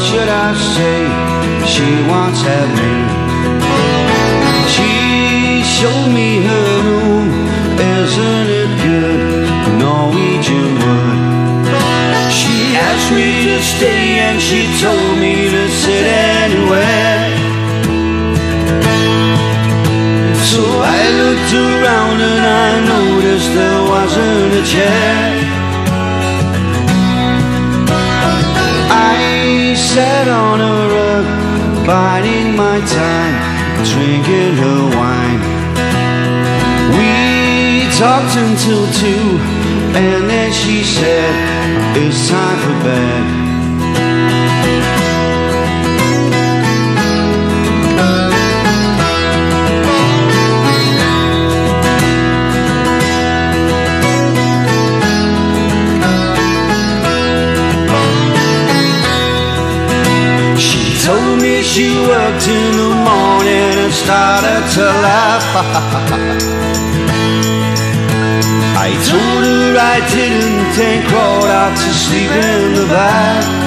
should I say, she once had me. She showed me her room, isn't it good, Norwegian wood. She asked me to stay and she told me to sit anywhere. So I looked around and I noticed there wasn't a chair. I sat on a rug, biding my time, drinking her wine. We talked until 2, and then she said, it's time for bed. Told me she worked in the morning and started to laugh. I told her I didn't and crawled out to sleep in the back.